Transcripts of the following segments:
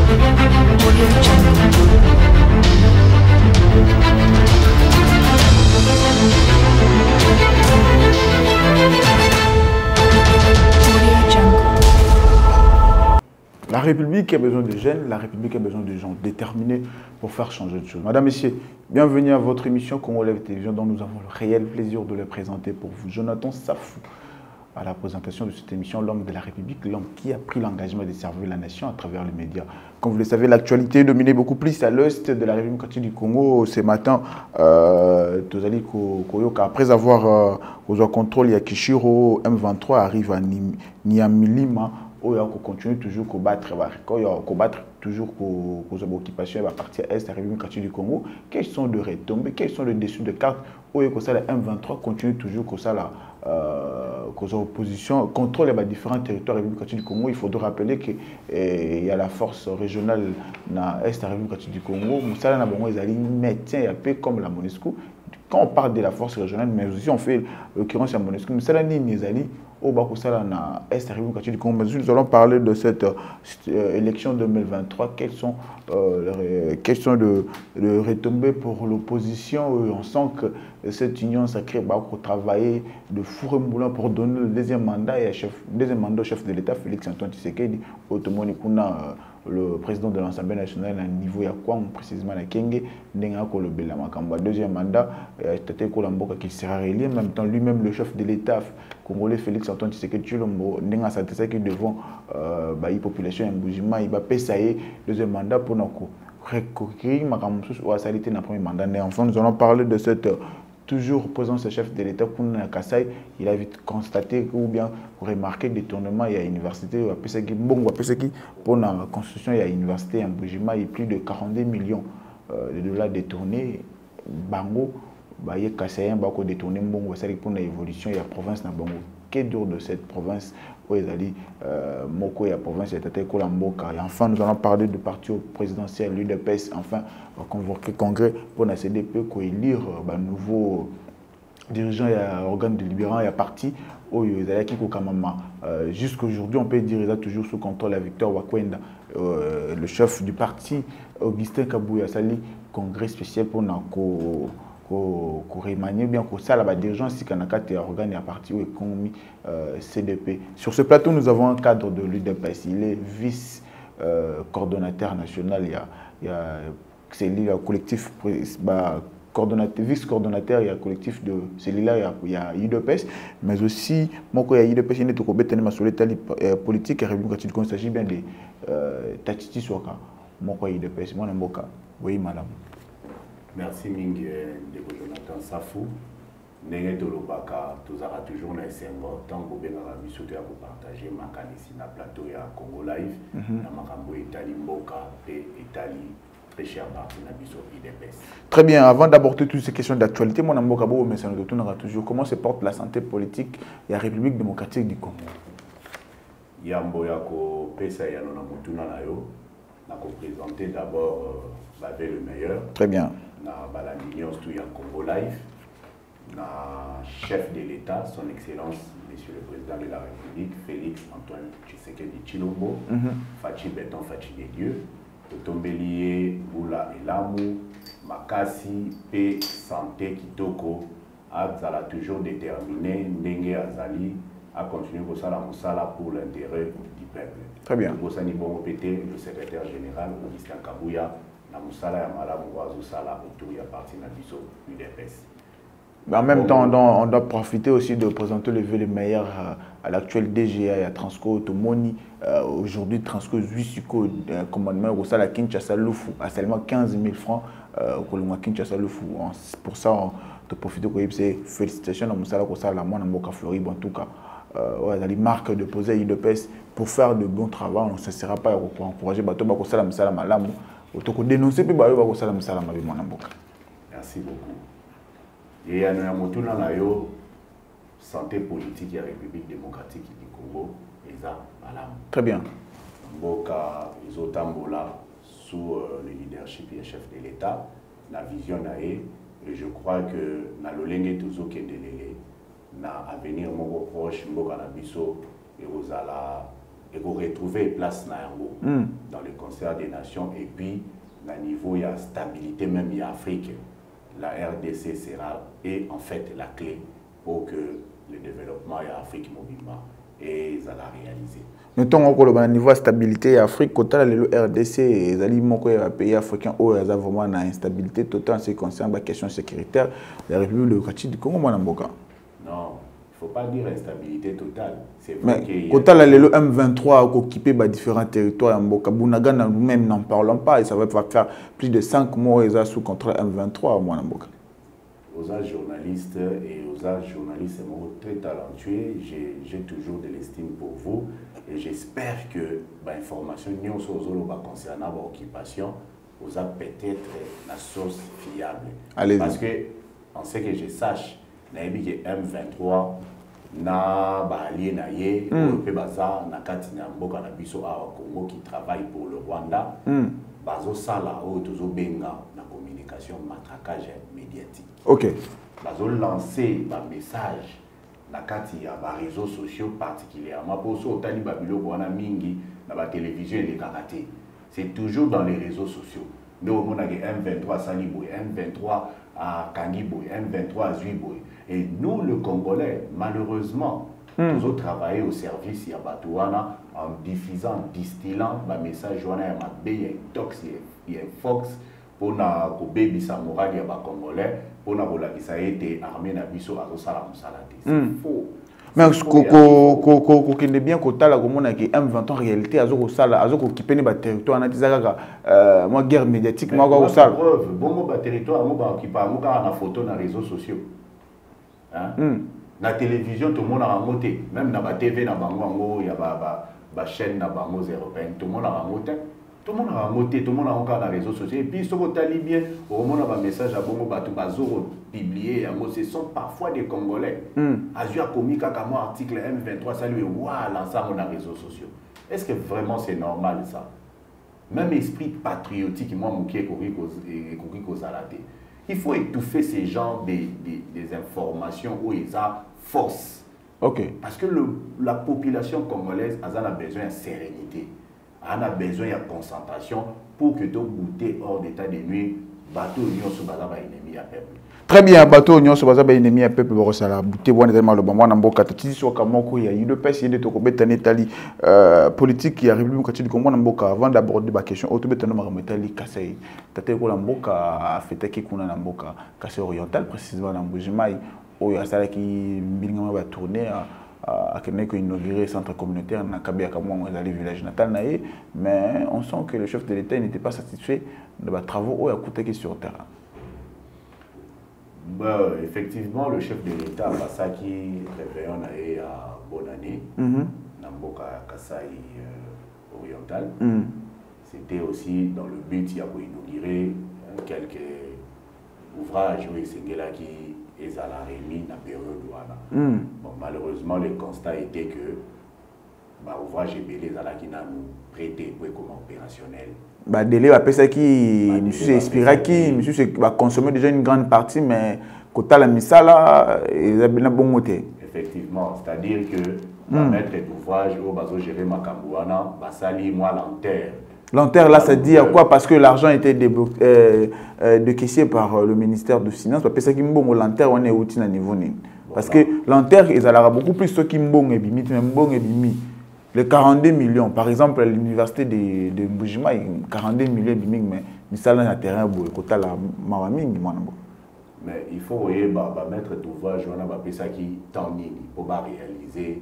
La République a besoin de jeunes, la République a besoin de gens déterminés pour faire changer de choses. Madame, Messieurs, bienvenue à votre émission Congo Live Télévision dont nous avons le réel plaisir de le présenter pour vous. Jonathan Safou, à la présentation de cette émission, l'homme de la République, l'homme qui a pris l'engagement de servir la nation à travers les médias. Comme vous le savez, l'actualité est dominée beaucoup plus à l'est de la République du Congo. Ce matin, après avoir contrôle, Yakishiro M23 arrive à Niamilima. On continue toujours à combattre toujours aux occupations à partir est de la République du Congo. Quelles sont les retombées, quels sont les dessus de cartes où la M23 continue toujours aux oppositions contrôle les différents territoires de la République du Congo. Il faudra rappeler qu'il y a la force régionale dans l'est de la République du Congo. Moussala Nabongo est médecin et peu comme la MONUSCO. Quand on parle de la force régionale, mais aussi on fait l'occurrence à MONUSCO, Moussala Nizali. Au Bakoussala, na Est République du Congo. Nous allons parler de cette élection 2023. Quelles sont les retombées pour l'opposition? On sent que cette union sacrée va travailler de four et moulin pour donner le deuxième mandat au chef de l'État, Félix Antoine Tshisekedi. Automoni kuna le président de l'Assemblée nationale à niveau ya quoi précisément la Kenge Nenga Kolobela Makamba. Deuxième mandat, Tate Kolamboka qui sera réélu. En même temps, lui-même le chef de l'État congolais Félix Antoine Tshisekedi Tshilombo Nenga Satesa qui devant la population en Boujima, il va payer deuxième mandat pour nous reconquérir Makamoussous ou à salité dans le premier mandat. Et enfin, nous allons parler de cette toujours présence du chef de l'État pour Kassai. Il a vite constaté ou bien remarqué des détournements. Il y a une université pour la construction, il y a une université en Boujima, il y a plus de 42 millions de dollars détournés. Bango, il y a Kassai, il détourné Mbongo, pour l'évolution, il y a province na Bango. Qu'est-ce dur de cette province? Moko et la province était Kolamboka. Et enfin, nous allons parler du parti présidentiel, l'UDPS, enfin, convoquer le congrès pour la CDP, pour élire un nouveau dirigeant et organe délibérant et parti. Jusqu'à aujourd'hui, on peut dire qu'il est toujours sous contrôle à Victor Wakwenda, le chef du parti, Augustin Kabouya Sali, congrès spécial pour remanier bien que ça la dirigeance si kanaka te organe à parti ou économie CDP. Sur ce plateau, nous avons un cadre de l'UDPS. Il est vice coordonnateur national. C'est le collectif vice-coordonnateur, il y a un collectif de celui-là, il y a UDPS, mais aussi, moi, il y a UDPS, il y a une politique, il s'agit bien de Tatiti Soka. Moi, il y a UDPS, moi, oui, madame. Merci Ming de Jonathan Safou. Nenge Tolobaka, tous aura toujours un symbole. Tant que vous avez partager ma canisse na plateau ya Congo Live, na makambo Italie Mboka et Italie. Très bien, avant d'aborder toutes ces questions d'actualité, mon amour Kabo, mais ça nous retournera toujours. Comment se porte la santé politique et la République démocratique du Congo? Yamboyako Pesa Yanona Mutuna Nayo, n'a présenté d'abord Bavé le meilleur. Très bien. Na Balanignon Stuya Congo Live, na chef de l'État, son Excellence, Monsieur le Président de la République, Félix Antoine Tshisekedi Tshilombo, Fachi Béton, Fachi des Dieux. Tombelier, Boula et Lamou, Makasi, paix, santé, Kitoko, Azala toujours déterminé, Ndenge Azali, à continuer pour l'intérêt du peuple. Très bien. Bosani Bongo Pété, le secrétaire général, Augustin Kabouya, na Moussala et Malamu Oazou Sala, autour de la partie Nabiso, UDPS. En même temps, on doit profiter aussi de présenter le vœu les meilleurs à l'actuel DGA et à Transco Tomoni. Aujourd'hui, Transco Zuisiko, commandement au Sala Kinshasa Lufu, à seulement 15 000 francs au Kinshasa Lufu. Pour ça, on doit profiter de ces félicitations à Moussala Kosala, moi, Mboka Florib, en tout cas. Les marques de poser UDPS pour faire de bons travaux. On ne cessera pas pour encourager Bato Bakosala Moussala Malamu. Pour dénoncer, puis Bakosala Moussala Mboka. Merci beaucoup. Et à nous santé politique et République démocratique du Congo, très bien. Mboka Izotambola sous le leadership du chef de l'État, la vision et je crois que na lolenge toujours kendelele na avenir moko proche Mboka na biso et ozala et vous retrouvez place Nayango dans le concert des nations. Et puis, à niveau, il y a stabilité, même il y a Afrique. La RDC sera, et en fait, la clé pour que le développement et Afrique mobilement et ça l'a réalisé. Mettons au niveau de stabilité Afrique, quand le RDC et les pays africains où il y a vraiment une instabilité totale en ce qui concerne la question sécuritaire, la République démocratique du Congo, non, il ne faut pas dire instabilité totale. Mais quand le M23 a occupé différents territoires, Bunaga, nous-mêmes n'en parlons pas et ça va faire plus de 5 mois sous contrôle M23 moi aux journalistes et aux journalistes très talentueux, j'ai toujours de l'estime pour vous et j'espère que l'information concernant l'occupation vous a peut-être la source fiable. Parce que on sait que je sache que M23 na allié na ye pe baza na kati na mboka na biso awa Congo qui travaille pour le Rwanda bazo sala o tozo benga na communication matraquage médiatique. OK. Bazo lancer ba message na kati ya ba réseaux sociaux particulièrement pour so tali babilo wana mingi na ba télévision les karaté. C'est toujours dans les réseaux sociaux. Nous on a M23 Saliboy, M23 à Kangiboy, M23 à Zuiboy. Et nous, le Congolais, malheureusement, nous avons travaillé au service de Batouana en diffusant, en distillant le message il y a Tox, il y a Fox, pour que baby samouraï il y a Congolais, pour que ça ait été armé na biso à Salam Salate. C'est faux. Mais ce qui est bien, c'est que M23 en réalité, a occupé le territoire, moi guerre médiatique, moi au sale. Bon territoire, moi occupé, moi na photo na réseaux sociaux. La télévision, tout le monde a monté. Même dans la TV, il y a des chaînes européennes. Tout le monde a monté. Tout le monde a monté. Tout le monde a encore dans les réseaux sociaux. Et puis, ce qu'on a bien, au moment où un message à Bongo Batou Bazo publié, ce sont parfois des Congolais. Azua Komika, comme article M23, ça lui est l'ensemble dans les réseaux sociaux. Est-ce que vraiment c'est normal ça? Même esprit patriotique, moi, mon qui est il faut étouffer ces genres des informations où ils ont force. Okay. Parce que la population congolaise a besoin de sérénité, a besoin de concentration pour que tu goûter hors d'état de nuit, bateau union sur bazaba ennemi à peuple. Très bien, bateau union sur bazaba ennemi à peuple, ça la bouté bon tellement le bon mboka tati so kamoko ya une pèse de to betane tali politique qui arrive mu kati du Congo mboka avant d'aborder la question auto betane ma metali kasai tata ko la mboka a fait ki kuna na mboka kasai oriental précisément na Mbujimai o ya sala ki mbinga ba tourner à quelqu'un qui a inauguré centre communautaire na Kabia Kamwa dans le village natal naé, mais on sent que le chef de l'État n'était pas satisfait de les travaux au Yakutaki sur le terrain. Effectivement, le chef de l'État a passé qui réveillon à bonne année dans Mboka Kasai oriental. C'était aussi dans le but d'inaugurer quelques ouvrages où il s'est qui et ça l'a remis dans la période. Bon, malheureusement, le constat était que l'ouvrage est belé qui n'a nous prêté comme opérationnel. Délai après ça qui monsieur inspiré qui monsieur va consommer déjà une grande partie mais quand la missa là il a bien bon côté. Effectivement, c'est-à-dire que mettre d'ouvrage au bazo gérer Makambouana, basali moi l'enterre. L'enterre là ça dit à quoi parce que l'argent était décaissé par le ministère de Finances parce que bon l'enterre on est outil à niveau parce que l'enterre ils allaient beaucoup plus ceux qui mbong et bimi même mbong et bimi. Les 42 millions, par exemple, à l'université de Mbujima, 42 millions de biming, mais ça là, terrain côté la maraming, mais il faut mettre d'ouvrage, on a fait ça qui tant pour réaliser,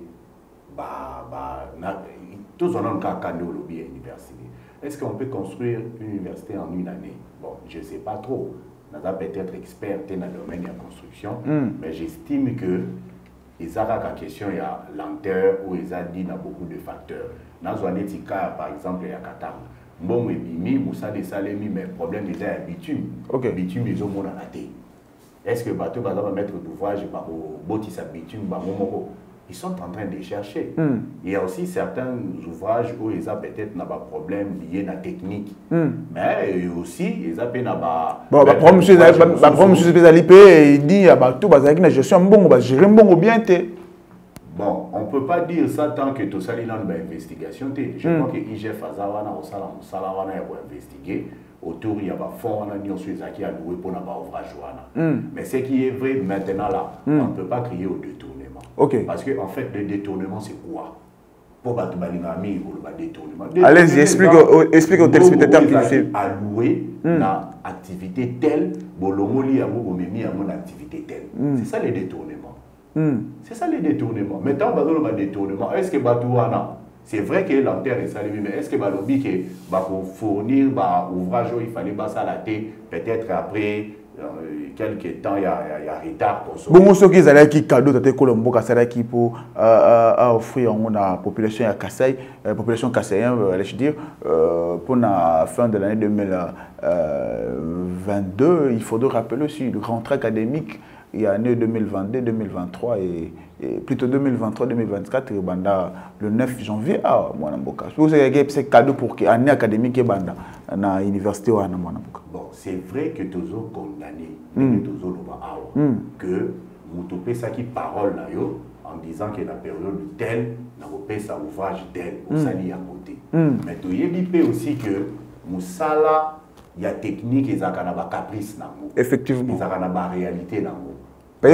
tous on a un cas de lobby à l'université. Est-ce qu'on peut construire une université en une année? Bon, je ne sais pas trop. On a peut-être expert dans le domaine de la construction, mais j'estime que ils ont la question, il y a lenteur ou ils ont dit qu'il y a beaucoup de facteurs. Dans un étika, par exemple, il y a Qatar. Bon, et bimi, Moussa de Salemi, mais le problème est le bitume. Le bitume, ils ont mon raté. Est-ce que le bateau va mettre d'ouvrage par Botissa bitume, ils sont en train de chercher. Il y a aussi certains ouvrages où ils ont peut-être des problèmes liés à la technique. Mais aussi, ils ont des problèmes. Il dit que tout va gérer bon bien. Bon, on ne peut pas dire ça tant que tu as une investigation. Je crois que IGF Azawana, au Salawana, il investiguer. Autour, il y a des fonds qui a loué pour l'ouvrage. Mais ce qui est vrai maintenant là, on ne peut pas crier au détournement. Parce qu'en fait, le détournement, c'est quoi? Pour battre Balingami ou le détournement. Allez-y, explique aux téléspectateurs qui filment. À louer dans activité telle, Bolomoli a mon activité telle. C'est ça le détournement. C'est ça le détournement. Maintenant, on a détournement. Est-ce que Batouana, c'est vrai que l'antenne est saluée, mais est-ce que Balobi, pour fournir l'ouvrage, il fallait ça la tête, peut-être après quelques temps, il y a retard pour ça. Bon, ceux qui allaient qui cadeau de Colombo, qui pour offrir à la population Kassai, population kassaïenne, je dire, pour la fin de l'année 2022, il faudrait rappeler aussi le rentrée académique. Il y a l'année 2022, 2023 et plutôt 2023, 2024, le 9 janvier à Mwanamboka. C'est cadeau pour l'année académique dans l'université de Mwanamboka. Bon, c'est vrai que tu as condamné, que nous avons ça qui parole en disant que la période telle, nous avons fait ça ouvrage tel, au sali à côté. Mais tu as aussi que Moussala, il y a technique et ça a caprice. Effectivement. Il y a réalité. Et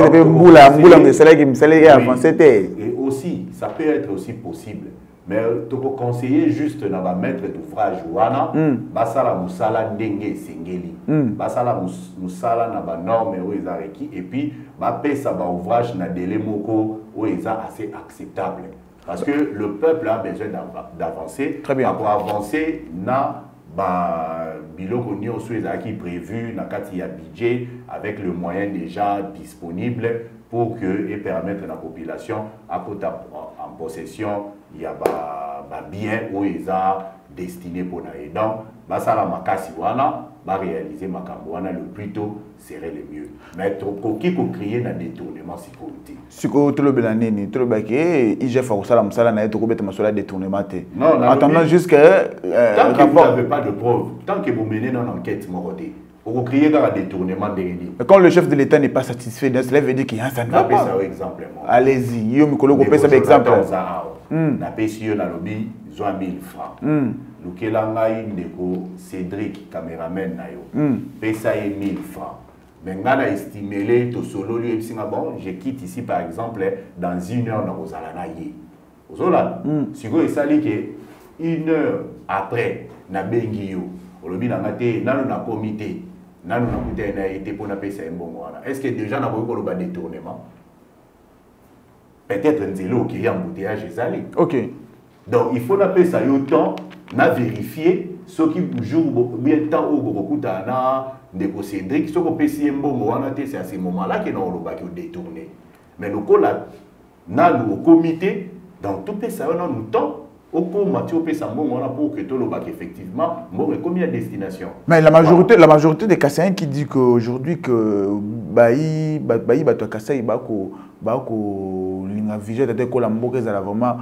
aussi, ça peut être aussi possible. Mais tu peux conseiller juste na maître d'ouvrage wana basala musala ndenge sengeli basala musala na ba norme ou ezareki et puis ba pesa ba ouvrage na délai moko ou eza assez acceptable parce que le peuple a besoin d'avancer. Très bien. Pour avancer na biloko nyonso ezaki prévu na kati ya budget avec le moyen déjà disponible pour que et permettre à la population à côté en possession il y a bien où ils ont destiné pour nous. Donc basala makasi wana ba réaliser makambo wana le plus tôt serait le mieux. Mais trop qui ko créer na détournement sécurité. Siko to le belanini to le baké IGF osala musala na to ko beta masola détournement té. Non, attendant jusque tant que vous n'avez pas de preuves, tant que vous menez une enquête morotée. Vous criez dans le détournement de l'État. Quand le chef de l'État n'est pas satisfait, cela veut dire qu'il y a un ça exemple. Allez-y, yo mikolo ko pesa exemple. Na pesi yo na lobi 000 francs. Lukela ngai ndeko Cédric caméraman na yo. Pesa ye 1000 francs. Mais on a estimé to solo lui bon, je quitte ici par exemple dans 1 heure na kozala na ye. Ozola. Siko esali ke 1 heure après na bengi yo. Olobi na ngate nanu na comité. Nanu na kuté na été pour na pesa mbongo wana. Est-ce que déjà na boyo ko détournement? Peut-être nzelo qui est embouteillage ezali. OK. Donc il faut appeler ça autant na vérifier ce qui jour bien temps au bokuta na ndeko Cédric ce ko pesi mbongo wana té c'est à ce moment-là que na oloba ki détourner. Mais le kola na le comité donc tout ça on nous temps au comité au pesa mbongo wana pour que tout le bac effectivement mbongo combien de destination. Mais la majorité des Kassaïens qui dit qu'aujourd'hui que bayi bato Kassaï bako linga vigé de ko la mboka za vraiment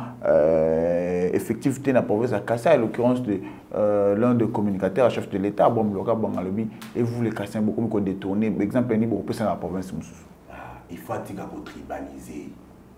effectivité na province à Kassai, à l'occurrence de l'un des communicateurs, chef de l'État, bon local bon alobi et vous les Kassaïens beaucoup ko détourner exemple ni beaucoup plus dans la province il faut tribaliser.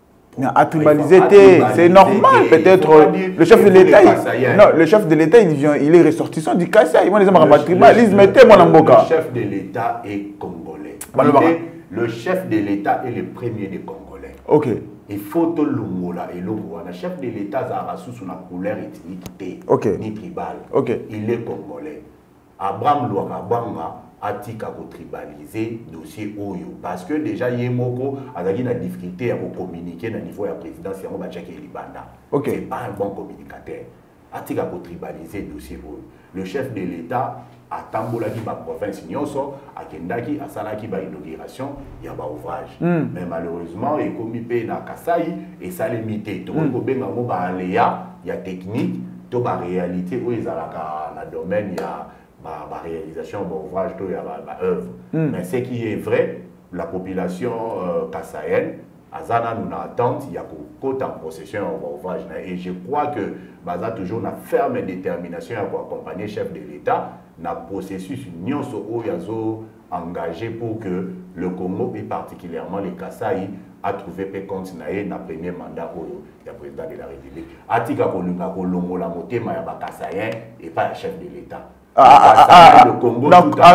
À tribaliser, c'est normal peut-être. Le chef de l'État, le chef de l'État, il est ressortissant du Kassai. Moi, les hommes tribalisme, mettez-moi dans le Le chef de l'État est congolais. Le chef de l'État est le premier des Congolais. Ok. Il faut tout le monde et le chef de l'État a sous la couleur ethnique ni tribal. Ok. Il est congolais. Abraham Louakabanga a tribalisé le dossier Oyo parce que déjà Yemoko a eu la difficulté à communiquer au niveau de la présidence de Libanda. Ok. C'est pas un bon communicateur. A tribalisé le dossier Oyo. Le chef de l'État a tambolaki ba province nyonso a kendaki a salaki ba inauguration ya ba ouvrage mais malheureusement et comme pe na Kassai et ça limité to ko benga mo ba aléa ya technique to ba réalité où ils alaka na domaine ya ba réalisation ba ouvrage to ya ba œuvre mais ce qui est vrai la population kassaïenne azana nous attente il y a côte en possession ba ouvrage et je crois que baza toujours na ferme détermination à accompagner chef de l'État na processus nyonso oyazo engagé pour que le Congo et particulièrement les Kassai a trouvé pe compte naé na premier mandat oyo ya président de la République. Atika kolunga kolongola motema ya bakasayen et pas le chef de l'État. Le Congo,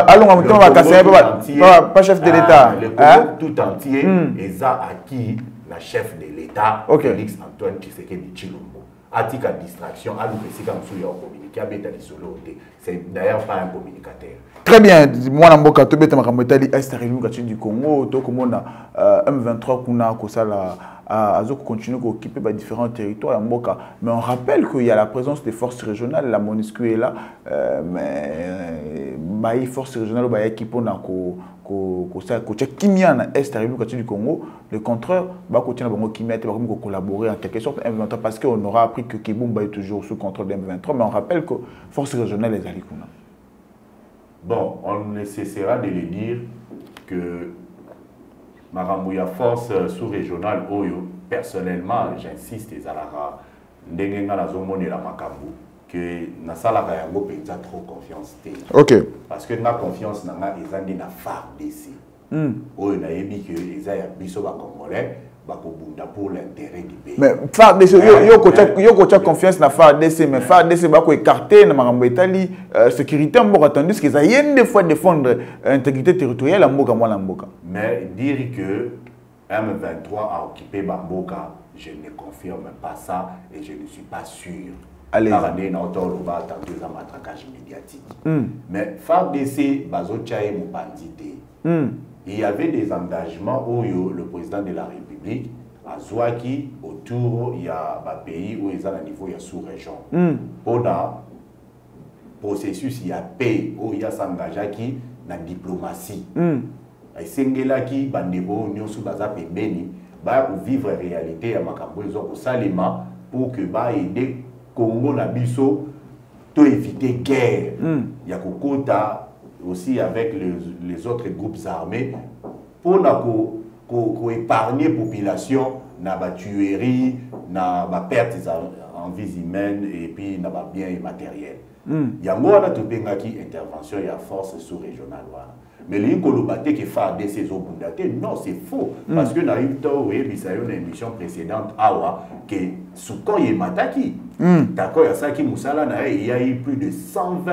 pas chef de l'État. Le Congo tout entier est acquis la chef de l'État, Félix Antoine Tshisekedi Tshilombo. Atika distraction, c'est d'ailleurs pas un communicateur. Très bien, moi Namboka to beta makamotali est réunion du Congo, to comme on a M23 kuna ko sala azoko continuer à occuper différents territoires Mboka, mais on rappelle qu'il y a la présence des forces régionales, la MONUSCO est là, mais les forces régionales ba équipe on a ko kimia na est réunion du Congo, le contraire ba continuer bango kimia te ba collaborer en quelque sorte M23 parce qu'on aura appris que Kibumba est toujours sous contrôle de M23, mais on rappelle que forces régionales les alikuna. Bon, on ne cessera de le dire que Marambouya force sous-régionale, personnellement, j'insiste, et Zalara, Ndengenga la zone la Makambu, que Nasala Kayango peut trop confiance. Ok. Parce que na confiance n'a pas ils na FARDC. Oyo na yebi que ils a biso ba congolais. Pour l'intérêt du pays. Mais FARDC, yo confiance na FARDC, mais FARDC va écarter na makambo etali sécurité mboka attendu ce qu'ils a des fois défendre l'intégrité territoriale à mboka mwana mboka. Mais dire que M23 a occupé Bamboka, je ne confirme pas ça et je ne suis pas sûr. Allez. On a entendu un matraquage médiatique. Mais FARDC bazo chaye mo bandité. Il y avait des engagements où le président de la République à Zouaki, autour, il y a un pays où ils sont à niveau, il y a sous-région. Pour le processus, il y a paix, où il y a s'engager qui la diplomatie. Et Sengela qui, Bandebo, Nyon Soubaza, Beni, pour vivre la réalité à Makambo, ils ont Salima pour que aider Congo, Nabiso, pour éviter guerre. Il y a Kokota aussi avec les autres groupes armés pour épargner la population na ba tuerie, na ba pertes en vies humaines et puis na ba biens immatériels. Yango wana to bengaki intervention ya force sous-régionale wana. Mais les kolobate que FARDC ces obundate non c'est faux parce que na ito oui bisayo na émission précédente awa que Souko ye mataki. D'accord, ya ça qui musala na il y a eu plus de 120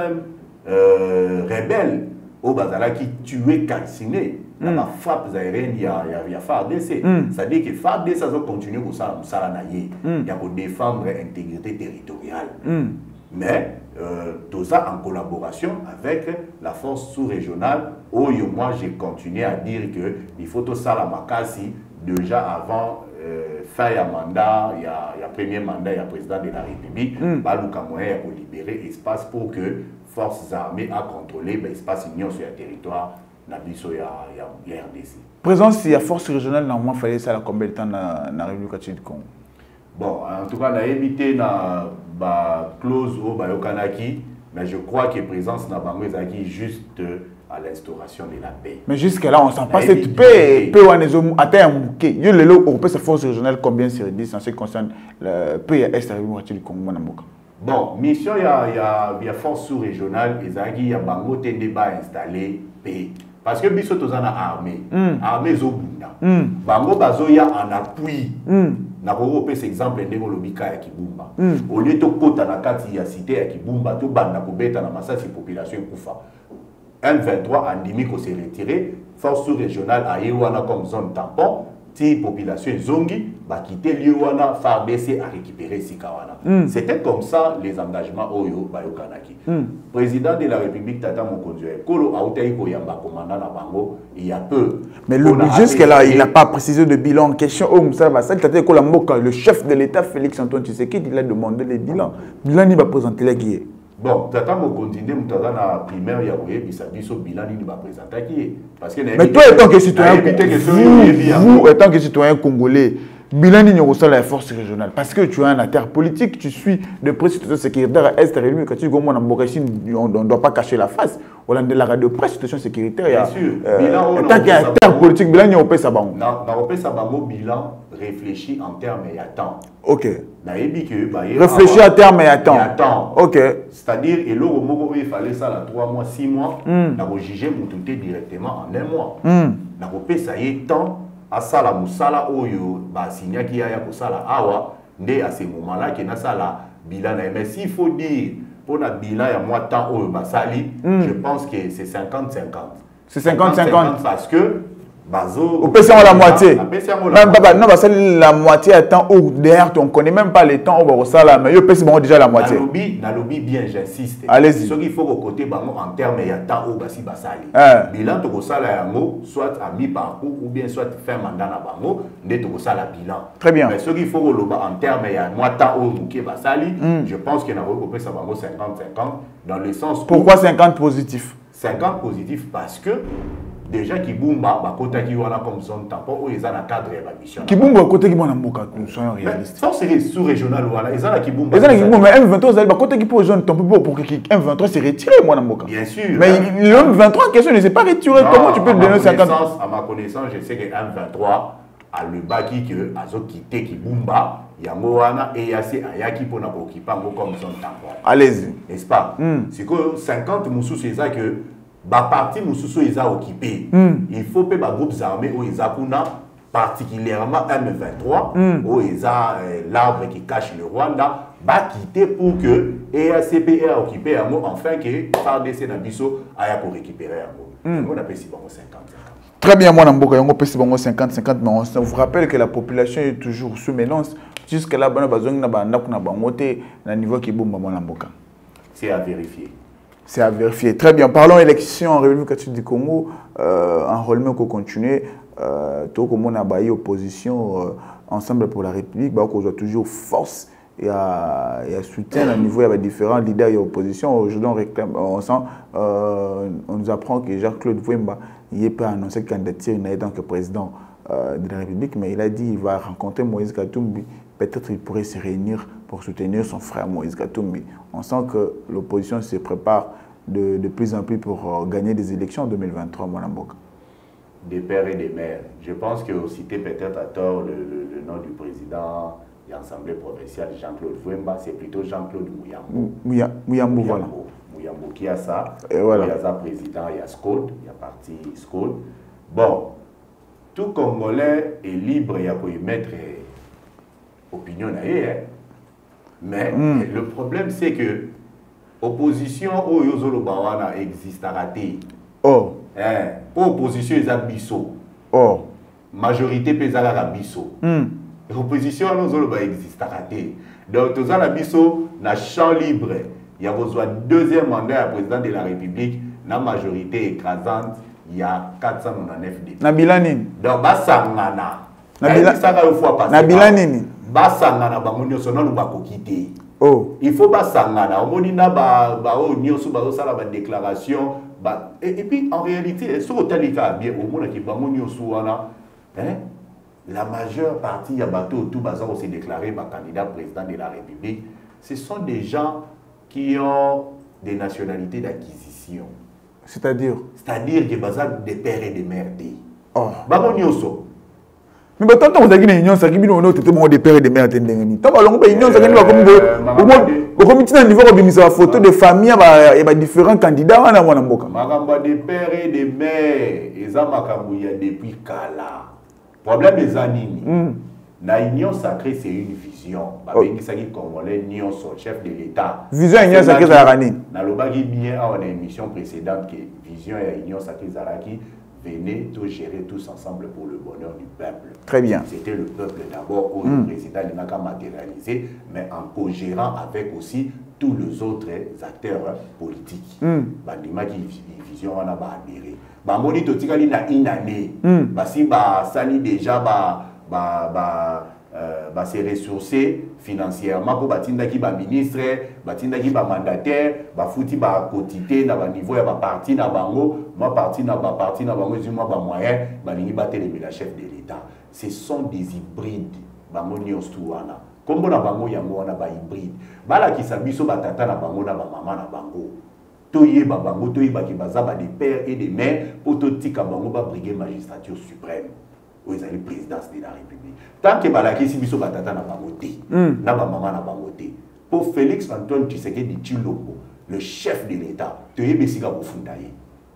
rebelles au Bazala qui tuaient calcinés. La frappe aérienne, il y a FARDC. C'est-à-dire que FARDC ça continue pour ça, il y a pour défendre l'intégrité territoriale. Mais tout ça en collaboration avec la force sous-régionale où moi j'ai continué à dire qu'il faut tout ça la Makasi déjà avant fin de mandat, il y a premier mandat, il y a président de la République, Balouka moyen pour libérer l'espace pour que forces armées à contrôler l'espace union sur le territoire Nabiso il y a RDC. Présence, il y a force régionale, normalement, il fallait ça combien de temps dans la République du Congo? Bon, en tout cas, on a évité la clause au Bayokanaki, mais je crois que la présence n'a pas acquis juste à l'instauration de la paix. Mais jusqu'à là, on sent pas cette paix. Paix, on est atteint un bouquet. Il y a le lot européen, sa force régionale, combien sur 10 en ce qui concerne la paix à l'Est du Congo? Bon, mission, il y a force sous-régionale, il y a Bango Tendeba installé paix. Parce que biso tozana armée, armée zobunda. Bango bazoya en appui. Na ko cet exemple ndeko lobika ya Kibumba. Au lieu to kota na kati ya cité ya Kibumba to banda ko beta na masasi population kufa. M23 andimi ko se retirer, force sous-régionale a yewana comme zone tampon, ti population zongi ba quitter liwana FARDC a récupérer Sikawana. C'était comme ça les engagements oyo bayokanaki. Président de la République Tata Mokonzi Kolo autayi ko yamba commandant na bango il y a peu. Mais jusqu'à là il n'a pas précisé de bilan en question. Le chef de l'État Félix Antoine Tshisekedi il a demandé les bilans. Bilan il va présenter la guerre. Bon, Tata Mokonzi Moutaza na primaire ya oye bisabiso bilan il va présenter qui parce que mais toi étant que citoyen vous étant que citoyen congolais bilan ni ressort la force régionale parce que tu es un acteur politique, tu suis de près situation sécuritaire à Est réunie quand tu dis on ne doit pas cacher la face. On a de la radio presse situation sécuritaire. Bien sûr. Tant qu'acteur politique bilan ni opé ça ba. Na opé ça ba bilan réfléchi en termes et à temps. OK. Réfléchir à terme et à temps. OK. C'est-à-dire il fallait ça là 3 mois, 6 mois, na juger Moutouté directement en 1 mois. Na opé ça y est temps asala musala oyo ba signaki ya kosala awa nde à ce moment-là qui na sala bilan mais s'il faut dire pour la bilan ya moi temps oyo basali je pense que c'est 50-50. C'est 50-50 parce que Bazo, au PC la moitié. Non, bah c'est la moitié à temps où derrière on connaît même pas les temps où ça là mais yo PC bon déjà la moitié. Na lobby bien j'insiste. Allez-y. Ce qu'il faut au côté bango en termes il y a temps où basi basali. Bilan to ko sala yango soit à mi-parcours ou bien soit fin mandat na bango ndé to ko sala bilan. Très bien. Mais ce qu'il faut loba en termes il y a moi temps où muké basali, je pense que na ko pesa bango 50-50 dans le sens pourquoi 50 positifs? 50 positifs parce que déjà Kibumba bakota ki wana comme zone tampon ou ils ont un cadre de la mission. Kibumba côté qui bona mboka nous soyons réalistes. Force sous régional voilà, ils ont la Kibumba. Ils ont la Kibumba mais M23 ils ba côté qui pour zone tampon pour que M23 s'est retiré moi na mboka. Bien sûr. Mais le M23 en question ne s'est pas retiré. Comment tu peux donner 50? À ma connaissance, je sais que M23 a le baki que azo quitté Kibumba, yango wana et yasi ayaki pour na occuper comme zone tampon. Allez-y. N'est-ce pas? C'est que 50 moussous c'est ça que ba parti mususu ils ont occupé. Il faut que les groupes armés où ils ont particulièrement M23 où ils ont l'arbre qui cache le Rwanda va quitter pour que EACP ait occupé un mot enfin que FARDC na biso aya pour récupérer un mot. On appelle si bon 50-50. Très bien, moi, on appelle si bon 50-50, mais on vous rappelle que la population est toujours sous menace jusqu'à là, on a besoin de niveau qui bombe moi mboka. C'est à vérifier. C'est à vérifier. Très bien. Parlons élection en République catholique du Congo. Enrôlement qu'on continue. Tout comme on a baillé opposition ensemble pour la République, bah qu'on doit toujours force et à soutien à niveau il y a différents leaders et opposition. Aujourd'hui on réclame, on nous apprend que Jean-Claude Vouemba il pas annoncé candidature en tant que président de la République, mais il a dit qu'il va rencontrer Moïse Katumbi. Peut-être qu'il pourrait se réunir pour soutenir son frère Moïse Katumbi. On sent que l'opposition se prépare de plus en plus pour gagner des élections en 2023, Mwanamboka. Des pères et des mères. Je pense que vous citez peut-être à tort le nom du président de l'Assemblée provinciale, Jean-Claude Vouemba, c'est plutôt Jean-Claude Mouyambo. Mouyambo, voilà. Mouyambo qui a ça. Et voilà. Il y a ça président, il y a SCOD, il y a parti SCOD. Bon, tout Congolais est libre, il y a pour y mettre opinion d'ailleurs. Mais le problème c'est que opposition au Yozolo Bawana existe à rater. Oh. Pour opposition ils ont biso. Oh. Majorité pesala la biso. Opposition au Yozolo Bawana existe à rater. Donc tous la biso na champ libre. Il y a besoin deuxième mandat à président de la République. La majorité écrasante il y a 499 députés. Nabila nini. Donc basangana. Nabila nini. Basangana bango nyonso nanu bakokite. Oh. Il faut basangana. Omoni na ba nyonso ba sala ba déclaration et puis en réalité sur otalika bien au monde qui bango nyonso wana la majeure partie ya bateau tout bazan s'est déclaré ba candidat président de la République. Ce sont des gens qui ont des nationalités d'acquisition. C'est-à-dire que bazan des pères et des mères. Oh. Bango nyonso. Mais tant que vous avez une union, ça qui vient au témoin des pères et des mères. Tant que union, ça qui vient au comité niveau de mise à photo de famille, il y a différents candidats. Magamba des pères et des mères, ils ont makambouya depuis Kala. Problème des années. La union sacrée, c'est une vision. Il s'agit congolais, union sur chef de l'État. Vision union sacrée, ça a gagné. Dans le bagage bien, on a une émission précédente que vision et union sacrée, ça a gagné. Venez tous gérer tous ensemble pour le bonheur du peuple. Très bien. C'était le peuple d'abord où le président n'a qu'à matérialiser, mais en co-gérant avec aussi tous les autres acteurs politiques. Bandima qui vision on a adhéré. Bamoni totikali na une année. Basi ba sali déjà se ressourcer financièrement pour batinda ki ba ministre, batinda ki ba mandataire, ba fouti ba quotité na ba niveau ya ba parti na bango, moi parti na bango du moi ba moyen, ba lingi ba télémi la chef de l'État. Ce sont des hybrides bango nyonstuana. Kombo na bango yango wana ba hybride. Bala ki sabiso ba tata na bango na ba mama na bango. Toye ba bango toye ba ki bazaba des pères et des mères pour totika bango ba briguer magistrature suprême. Où ils allaient présidence de la République. Tant que Balaki si biso batata na bangoté, na ba maman na bangoté. Pour Félix Antoine Tshisekedi Tshilombo, le chef de l'État, te yebesika bofundaye.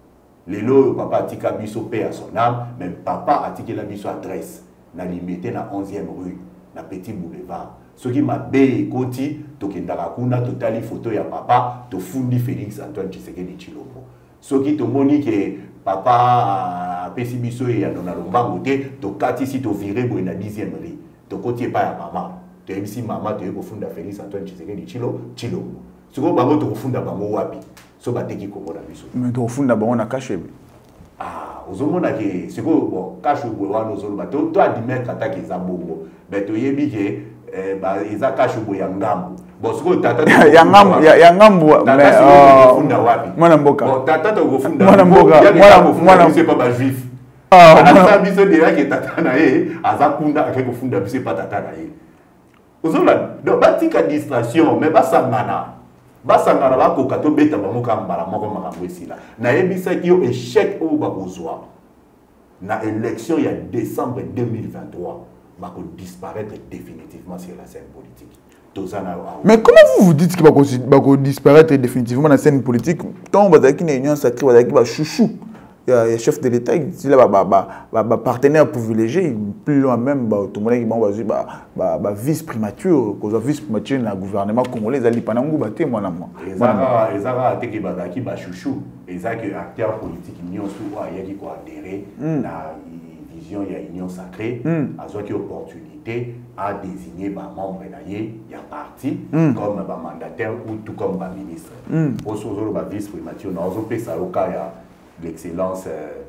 Lelo, papa atika biso paix à son âme, mais papa atika la biso adresse. Na limité na 11e rue, na Petit Boulevard. Ce qui m'a bé koti, to kendaka kuna totali photo ya papa, to fundi Félix Antoine Tshisekedi Tshilombo. Ce qui te moni que papa pesi biso ya dona lombango te, to kati si to viré bo na 10e rue. To koti pa ya maman. To ebisi maman to yeko funda Félix Antoine Tshisekedi Tshilombo. Ce ko bango to funda bango wapi. So bateki komona biso. Mais to funda bango na caché. Ah, ozomona ke siko bon cache boy wana ozoloba to admettre attaque eza bongo mais to yebi ke ba eza cache boy ya ngambu bon siko tata ya ngambu mais funda wapi mwana mboka bon tata to go funda mwana mboka mwana c'est pas ba juif asa biso de ya ke tata na ye aza kunda akeko funda biso pas tata na ye ozola donc batika distraction mais basangana basangana bakoka to beta bango ka mbala moko makambo esila na yebisaki yo échec oyo bakozwa na élection ya décembre 2023 bako disparaître définitivement sur la scène politique. Mais comment vous dites que bako disparaître définitivement dans la scène politique tant bazaki na union sacrée bazaki ba chouchou ya chef de l'État il a partenaire privilégié plus loin même tout le monde qui ba vice primature cause vice primature na gouvernement congolais ali panangu baté moi ezara te ki bazaki ba chouchou ezaki acteur politique union sou yaki ko adhérer na vision ya union sacrée azaki opportunité à désigner ba membre na ye ya parti comme ba mandataire ou tout comme ba ministre au sozolo ba vice primature na ozo pesa oka ya l'excellence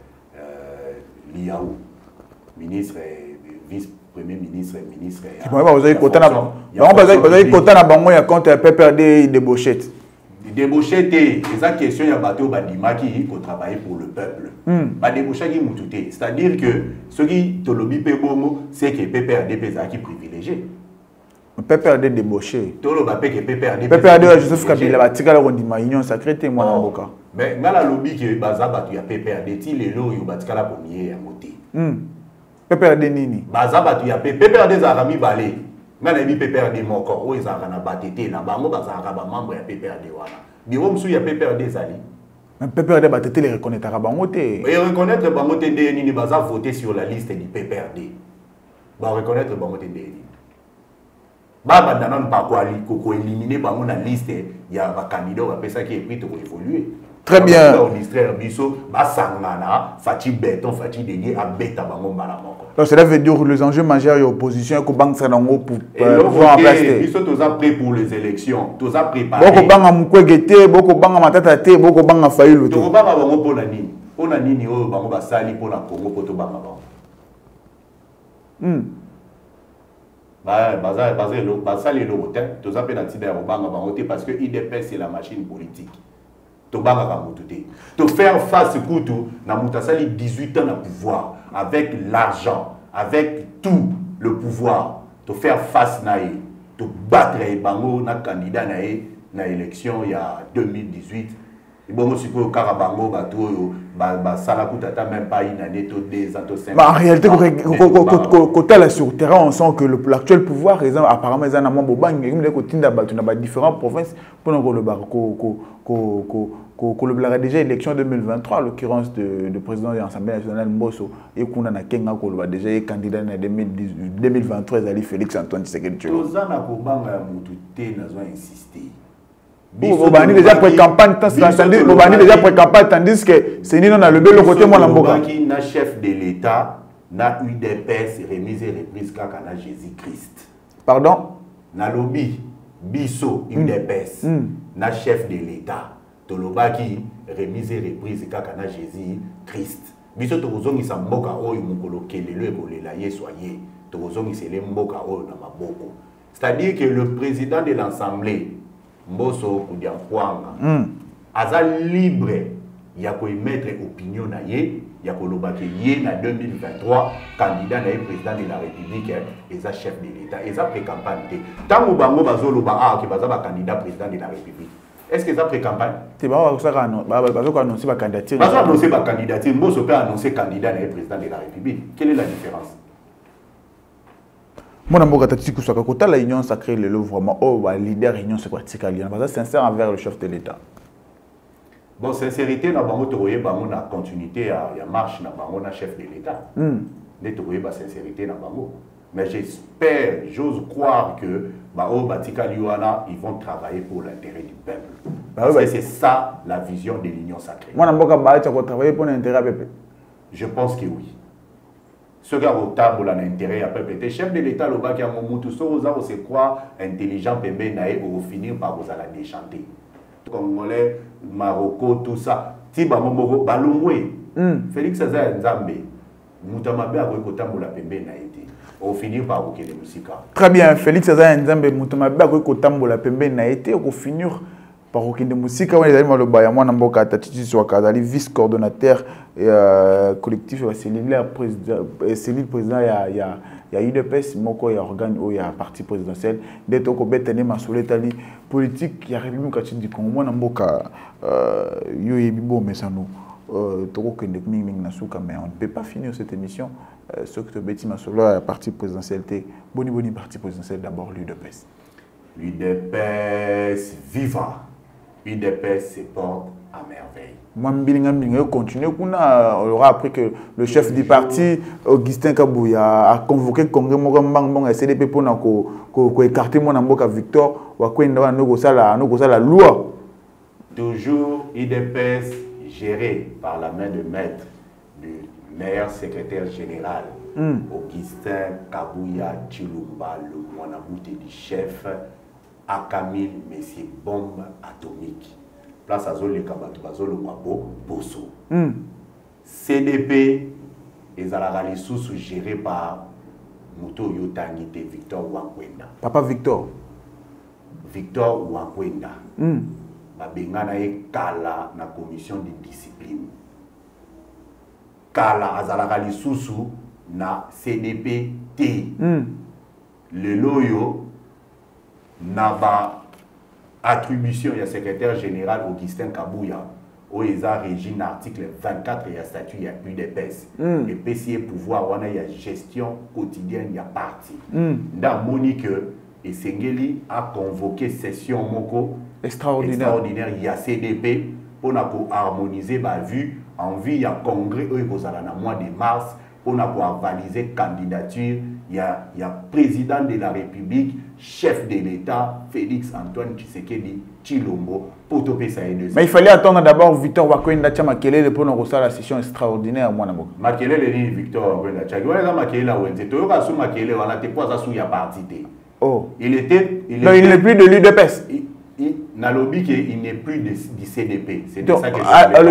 Liaou, ministre, vice-premier ministre, ministre. Vous avez côté na bango ya compte PPRD débauchette. Débauchette, les questions ya bateau bandima qui travailler pour le peuple. Ba débauchette qui mutute, c'est-à-dire que ce qui te lobby pebomo, c'est que PPRD pesa qui privilégié. PPRD débauché. Tout le monde que PPRD. PPRD Joseph Kabila batika la rondima union sacrée te moi na mboka. Mais ngala lobby que baza batu ya PPRD ti lelo yo batika la ponier ya moté. PPRD nini? Baza batu ya PPRD za rami balé. Ngana bi PPRD moko o ezaka na batete na bango baza ka ba membre ya PPRD wana. Biro msu ya PPRD zali. Mais PPRD batete les reconnaître bango te. Et reconnaître bango te de nini baza voter sur la liste du PPRD. Ba reconnaître bango te de. Baba nanan pa ko éliminer bango na liste ya ba candidat ba pesa qui est pris pour évoluer. Très bien. Donc cela veut dire que les enjeux majeurs et l'opposition que banque sanango pour pouvoir remplacer. Ils sont tous prêts pour les élections, tous préparés. Beaucoup banga mukwegete, beaucoup banga matata beaucoup banga faïlo. Tout banga bango pona nini? Pona nini o bango basali pona Congo poto banga bango. Basali le hôtel, tous appelés dans tida banga bango parce que IDPS c'est la machine politique. To faire face Koutou, na mutasali 18 ans de pouvoir, avec l'argent, avec tout le pouvoir, to faire face nae, to battre bango na candidat nae na élection il y a 2018. Et bon, je suppose que Karabango, ba salakutata même pas une année, tout 2 ans, tout 5 ans. En réalité, côté là sur le terrain, on sent que l'actuel pouvoir, apparemment, ils ont un membre bang, dans différentes provinces, pendant que le déjà élection 2023, en l'occurrence de président de l'Assemblée nationale Mbosso, et qu'on a Kenga Koloba déjà candidat en 2023, Félix Antoine Tshisekedi. Nous avons insisté. Bobani déjà pré-campagne, tandis que c'est nous dans le bel côté moi l'amboka. Qui na chef de l'État, na UDPS remise et reprise kaka na Jésus-Christ. Pardon? Na lobby biso UDPS, na chef de l'État, tolobaki remise et reprise kaka na Jésus-Christ. Biso tozongi sa mboka oyo mokolo kelelo ekolela yesoye, tozongi sele mboka oyo na maboko. C'est-à-dire que le président de l'Assemblée Mbosso Koudiakwanga aza libre ya ko émettre opinion na ye ya ko lobake ye na 2023 candidat na président de la République et za chef de l'État et za pré-campagne tango bango bazoloba que baza ba candidat président de la République est-ce que ça pré-campagne te ba ça bazo annoncer ba candidature bazo annoncer ba candidature Mbosso peut annoncer candidat na président de la République quelle est la différence? Mon amour, quand la union sacrée, le vraiment, oh, leader union sacrée, c'est sincère envers le chef de l'État. Bon, sincérité, na bango tokoye bango na continuité ya marche na bango na chef de l'État. Ne tokoye ba sincérité na bango. Mais j'espère, j'ose croire que Bao Batika Liwana, ils vont travailler pour l'intérêt du peuple. Parce que c'est ça la vision de l'Union sacrée. Moi, je vais travailler pour l'intérêt du peuple. Je pense que oui. Ce gars au table a l'intérêt du peuple. Le chef de l'État, le bas qui a mon tout ça, c'est quoi intelligent, bébé, naïf, pour finir par vous aller déchanter. Congolais, Marocco, tout ça. Tiba Momoro, Balumwe, Félix Aza Nzambe, Moutamabe a récolté la pembe naïté. On finit par vous les musiques. Très bien, Félix Aza Nzambe, Moutamabe a récolté la pembe naïté. On finir par vous les musiques. On est allé le Bayam, on a mboka Tati Swakazali, vice-coordonnateur collectif cellulaire président, il y a UDPS, il y a organe, il y a parti présidentiel. Dès que vous avez masoulé tali politique, il y a République du Congo. Moi, on ne peut pas finir cette émission. Ce que Betty Masolo a parti présidentialité. Boni parti présidentiel d'abord l'UDPS. L'UDPS vivant. UDPS se porte à merveille. Moi, je continue. On aura appris que le chef du parti, Augustin Kabouya, a convoqué le Congrès et CDP pour écarter mon amboka Victor. La loi. Toujours UDPS géré par la main de maître du meilleur secrétaire général, Augustin Kabouya Chilumba, le moinabouté du chef, Akamil, Messie Bombe Atomique. Place à Zole Kabatou, Bazole Wabo, Bosso. CDP, et Zalarali Soussou géré par Mouto Yotangite Victor Wankwenda. Papa Victor. Victor Wankwenda. Babengana e Kala na commission de discipline. Kala Azalarali Soussou na CDP T. Le loyo na ba attribution du secrétaire général Augustin Kabouya où il a régi l'article 24 et il y a statut il y a UDPS et PCA pouvoir on a gestion quotidienne il y a parti dans Monique et Sengeli a convoqué session moko extraordinaire il y a CDP pour harmoniser ma vue en vue il y a congrès au mois de mars pour avaliser candidature il y a président de la République, chef de l'État, Félix Antoine Tshisekedi Tshilombo, pour topper ça. Mais il fallait attendre d'abord Victor Wakwenda Makelele pour nous recevoir la session extraordinaire. Makelele est Victor Wakwenda Tshilombo. Makelele Wenze. Tu as su Makelele, on a été pas sous ya parti. Oh. Il n'est plus de l'UDPS. Nalobi il n'est plus du CDP. C'est de ça que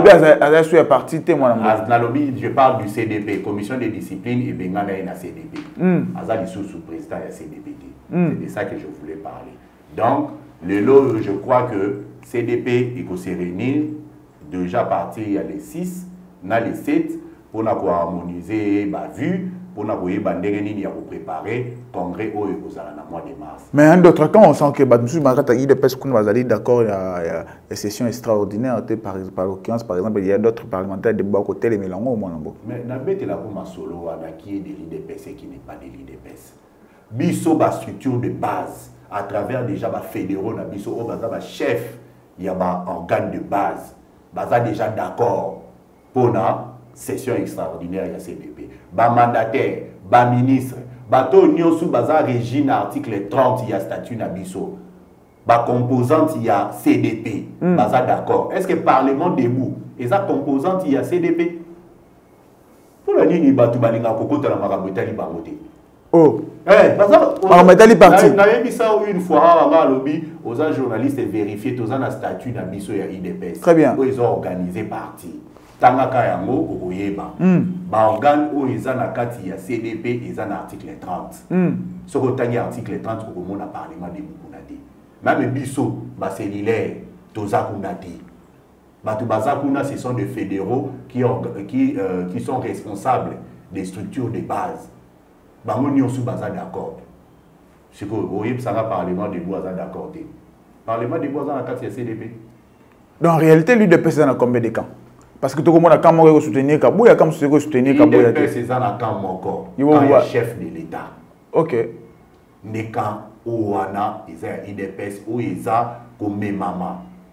je parle du CDP, commission de discipline et Bengana est la CDP. Azali sous président de la CDP. C'est de ça que je voulais parler. Donc, le lot, je crois que CDP il faut se réunir déjà parti il y a les 6, il y a les 7 pour harmoniser ma vue. Pour préparer le congrès au mois de mars. Mais en d'autres cas, on sent que M. va aller d'accord, il y a une session extraordinaire. Par l'occurrence, par exemple, il y a d'autres parlementaires de bas côté, les Mélango. Mais il y a solo qui est de l'IDPS et qui n'est pas de l'IDPS. Bisso, la structure de base, à travers déjà les fédéraux, Bisso, le chef, il y a un organe de base. Baza déjà d'accord pour la session extraordinaire il y a CDP. Ba mandataire, ba ministre, bato nyonsu baza régime article 30 il y a statut na biso. Ba composante il y a CDP, baza d'accord. Est-ce que le parlement debout et ça composante il y a CDP? Pour la ligne batu balinga kokota na marabotali bangote. Oh. Eh, baza marabotali parti. Na yebi ça une fois avant lobby aux journalistes vérifier tous un statut na biso ya IDPS. Très bien. Ils ont organisé parti. Tangaka yango okoyeba ba organe o eza na kati ya CDP eza na article 30 soko tangi article 30 okomona parlement de Bukunate même biso ba cellulaire toza kunate batu bazakuna ce sont des fédéraux qui sont responsables des structures de base bango nyonso baza d'accord siko oyeba sanga parlement de Bukunate d'accord te parlement de Bukunate na kati ya CDP. Donc en réalité l'UDPS est dans combien de camps? Parce que tout le monde a quand même soutenu Kabouya, comme soutenir Kabouya. Il est dans le camp encore. Il est chef de l'État. Ok. Ne camp Ouana, il est IDPS, ou il est comme maman.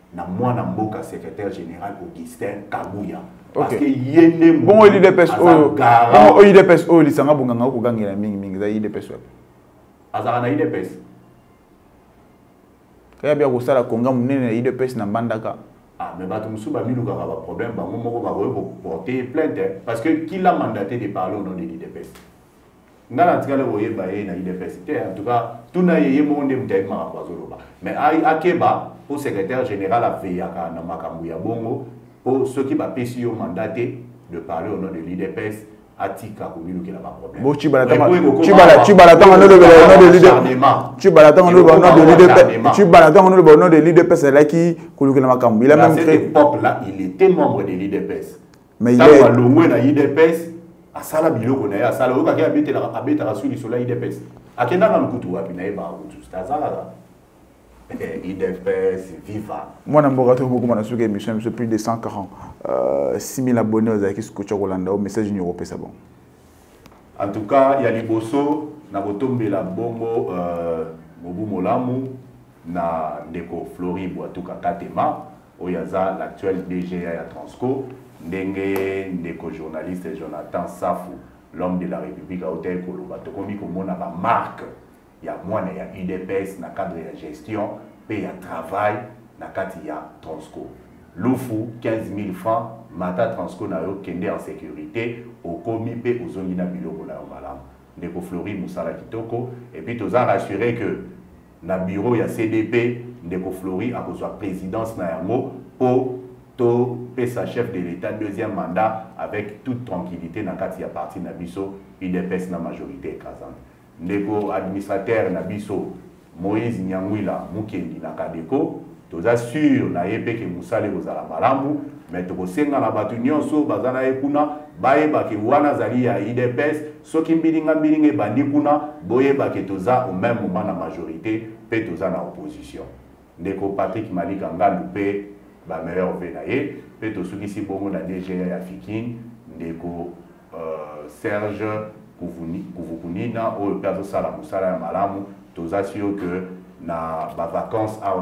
na mwana mboka secrétaire général Augustin Kabuya. Parce Ok. que yende Bon, il est PSO. Bon, il est PSO. Il s'en va pour gagner. Pour gagner la ming. Il est PSO. Azarana IDPS. Quand il y a bien que ça, la Congo, on est IDPS dans Bandaka. Ah, mais Batumsu, bah, il y a un problème. Bah, moi, je vais porter plainte. Parce que qui l'a mandaté de parler au nom de l'IDPS? En tout cas, vous voyez, l'IDPS. En tout cas, tout le monde est monde de Marapazoloba. Mais à Keba, au secrétaire général à Veyaka, dans Makamouya Bongo, pour ceux qui ont PCO mandaté de parler au nom de l'IDPS, Atika, qui n'a pas de problème. Bon, tu balatangs au nom de l'IDPS, là qui il a même créé. Époque-là, il était membre de l'IDPS. Mais il est loin de l'IDPS, à Sala Biloko, à Sala Oka, qui habite la Rasuli sur l'IDPS. À Kenda dans le Koutou, à Pinaïba, c'est à Sala. IDPS, viva. Moi, je suis beaucoup de émission, je plus de 140. 6 000 abonnés aux Akis Koucha Rolanda, au message numéro c'est bon. En tout cas, il y a les Bosso, Nabotombe la Bongo, Mobu Molamu, na Ndeko Flori Boatuka Katema, Oyaza, l'actuel DGA à Transco, Ndeko journaliste Jonathan Safou, l'homme de la République à Hôtel Koloba. Tokomi Komona ba marque. Il y a moins il y a IDPS dans le cadre de la gestion, puis il y a travail dans le cadre de Transco. Loufou, 15 000 francs, Mata Transco n'a eu en sécurité, au commis et aux zones biloko na malam. Ndeko Flori Moussala Kitoko, et puis tous a rassuré que dans le bureau il y a CDP, Ndeko Flori a besoin de présidence na yango pour sa chef de l'État deuxième mandat avec toute tranquillité dans le cadre de la partie Nabiso, IDPS na majorité écrasante. Ndeko administrateur Nabiso Moïse Nyangwila Mukendi na Kadeko toza sûr na yebe ke musale kozala malamu mais tokosenga na batu nyonso bazana ekuna bayeba ke wana zali ya IDPS soki mbilinga bandi kuna boyeba ke toza au même moment na majorité pe toza na opposition. Ndeko Patrick Malika Ngandu pe ba meilleur venaye pe tosukisi bongo na DGA ya Fikine Ndeko Serge Kouvukunina au Perso Sala Moussala ya Malamu, tous assurent que na ba vacances à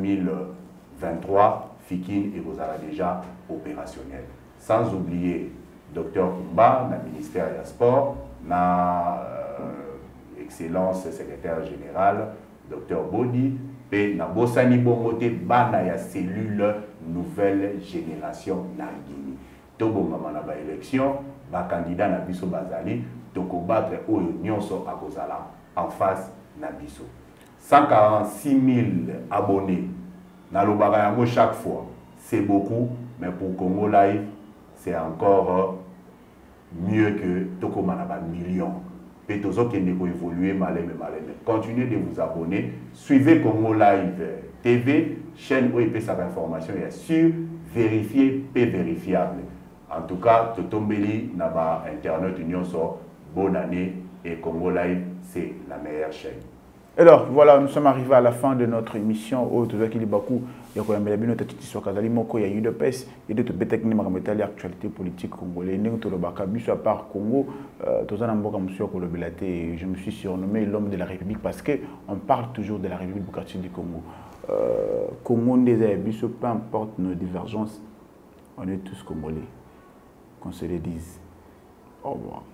2023, Fikine et Rosala déjà opérationnel. Sans oublier Dr Kumba, na ministère des Sports, na excellence secrétaire général, Dr Bodi, et na Bossani Bongote, bana ya cellule nouvelle génération na Guinée. Tobo mama na ba élection, ba candidat na biso bazali. De combattre au Nyonso à Kozala en face Nabiso. 146 000 abonnés. Nalobagayango chaque fois. C'est beaucoup, mais pour Congo Live, c'est encore mieux que Toko Manaba millions. Et tous autres qui ont évolué, malais. Continuez de vous abonner. Suivez Congo Live TV, chaîne où il peut savoir information, il y a sûr, vérifié et vérifiable. En tout cas, Totombeli, Naba Internet Union sort. Bonne année et Congo Live, c'est la meilleure chaîne. Alors voilà, nous sommes arrivés à la fin de notre émission. Il y a notre petite histoire. Il y a eu de PES, il y a des actualité politique congolaise. À part Congo, je me suis surnommé l'homme de la République parce qu'on parle toujours de la République du Congo. Congo, peu importe nos divergences, on est tous Congolais. Qu'on se le dise. Au revoir.